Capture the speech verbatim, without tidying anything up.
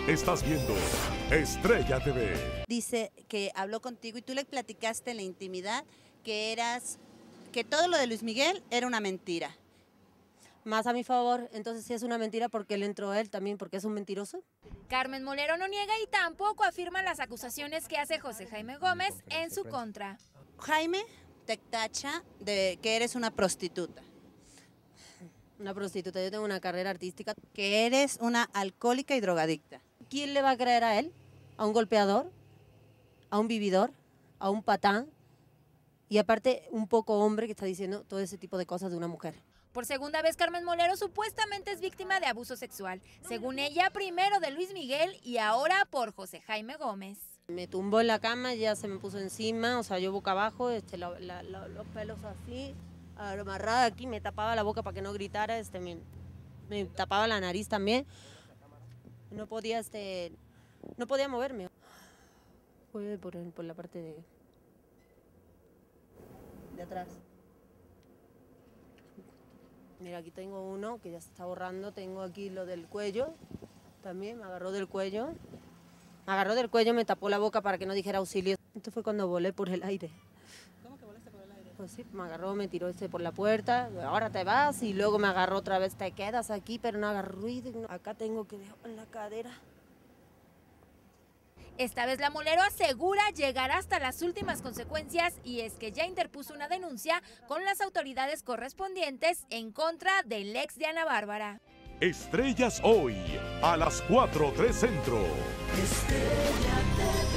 Estás viendo Estrella T V. Dice que habló contigo y tú le platicaste en la intimidad que eras, que todo lo de Luis Miguel era una mentira. Más a mi favor, entonces sí es una mentira porque le entró a él también, porque es un mentiroso. Carmen Molero no niega y tampoco afirma las acusaciones que hace José Jaime Gómez en su contra. Jaime te tacha de que eres una prostituta. Una prostituta, yo tengo una carrera artística. Que eres una alcohólica y drogadicta. ¿Quién le va a creer a él? ¿A un golpeador? ¿A un vividor? ¿A un patán? Y aparte, un poco hombre que está diciendo todo ese tipo de cosas de una mujer. Por segunda vez, Carmen Molero supuestamente es víctima de abuso sexual. Según ella, primero de Luis Miguel y ahora por José Jaime Gómez. Me tumbó en la cama, ya se me puso encima, o sea, yo boca abajo, este, la, la, la, los pelos así, amarrada aquí, me tapaba la boca para que no gritara, este, me, me tapaba la nariz también. No podía, este, no podía moverme. Fue por, por la parte de, de atrás. Mira, aquí tengo uno que ya se está borrando, tengo aquí lo del cuello, también me agarró del cuello. Me agarró del cuello, me tapó la boca para que no dijera auxilio. Esto fue cuando volé por el aire. ¿Cómo que volaste por el aire? Pues sí, me agarró, me tiró este por la puerta, ahora te vas, y luego me agarró otra vez, te quedas aquí, pero no hagas ruido. Acá tengo que dejar en la cadera. Esta vez la Molero asegura llegar hasta las últimas consecuencias y es que ya interpuso una denuncia con las autoridades correspondientes en contra del ex de Ana Bárbara. Estrellas hoy, a las cuatro tres Centro. Estrella T V.